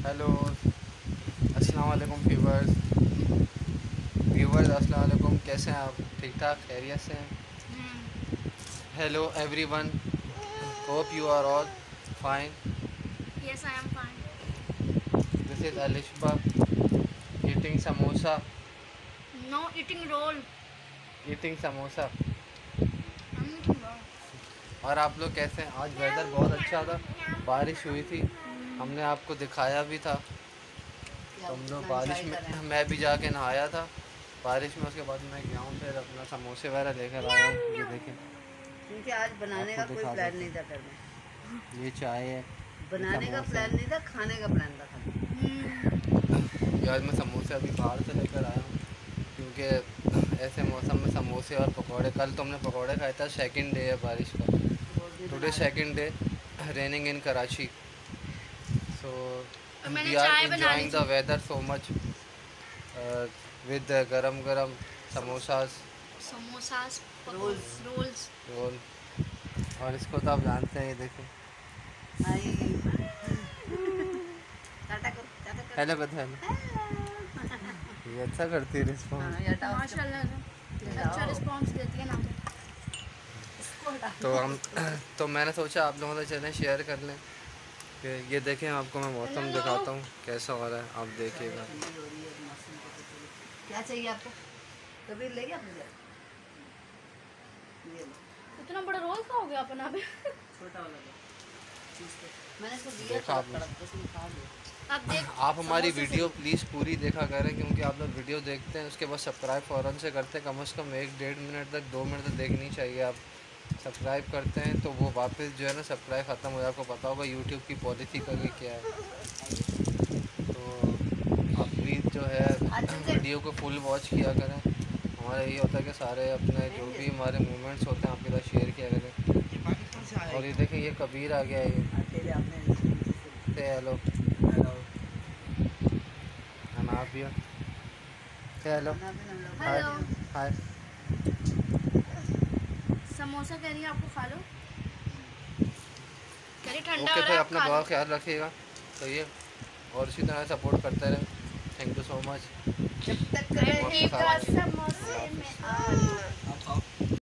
Hello अस्सलाम वालेकुम viewers अस्सलाम वालेकुम। कैसे हैं आप? ठीक ठाक खैरियत से हैं? Hello everyone, hope you are all fine. Yes, I am fine. This is Alishba eating samosa. No eating roll. Eating samosa. I'm eating roll. और आप लोग कैसे हैं? आज वेदर बहुत अच्छा था, बारिश हुई थी, हमने आपको दिखाया भी था। तो हम लोग बारिश में, मैं भी जाके नहाया था बारिश में। उसके बाद मैं गया हूँ, फिर अपना समोसे वगैरह लेकर आया हूँ। ये देखें, क्योंकि आज बनाने का कोई प्लान नहीं था घर में। ये चाय है, बनाने का प्लान नहीं था, खाने का प्लान था ये आज मैं समोसे अभी बाहर से लेकर आया हूँ, क्योंकि ऐसे मौसम में समोसे और पकौड़े। कल तो हमने पकौड़े खाए था। सेकंड डे है बारिश का, today second day raining in Karachi. So we are enjoying the weather so much with गरम गरम समोसास, समोसास, रोल्स रोल। और इसको तो आप जानते हैं, ये देखें। हेलो कथा, ये अच्छा करती है रिस्पॉन्स। माशाल्लाह अच्छा रिस्पांस देती है ना। तो हम तो मैंने सोचा आप लोगों से चलें, शेयर कर लें। फिर ये देखें, आपको मैं मौसम दिखाता हूँ कैसा हो रहा है, आप देखिएगा। क्या चाहिए आपको? कभी ले गया मुझे? इतना बड़ा रोल खाओगे आप? ना छोटा वाला मैंने इसको दिया देखा था, उसने खा लिया। आप हमारी वीडियो प्लीज़ पूरी देखा करें, क्योंकि आप लोग वीडियो देखते हैं उसके बाद सब्सक्राइब फ़ौरन से करते हैं। कम से कम 1-1.5 मिनट तक, 2 मिनट तक देखनी चाहिए। आप सब्सक्राइब करते हैं तो वो वापस जो है ना, सब्सक्राइब ख़त्म हो जाए। आपको पता होगा यूट्यूब की पॉलिसी का भी क्या है। तो आप प्लीज़ जो है वीडियो को फुल वॉच किया करें। हमारा यही होता है कि सारे अपने जो भी हमारे मूवमेंट्स होते हैं आपके साथ शेयर किया करें। और ये देखें, ये कबीर आ गया है। से हेलो अनाबिया, से हेलो, हाय हाय। समोसा कह रही है आपको, खा लो। कह रही ठंडा ओके, हो रहा फिर है, आप अपना खा लो। बहुत ख्याल रखिएगा। तो ये और इसी तरह सपोर्ट करते रहें। Thank you so much. जब तक समोसे में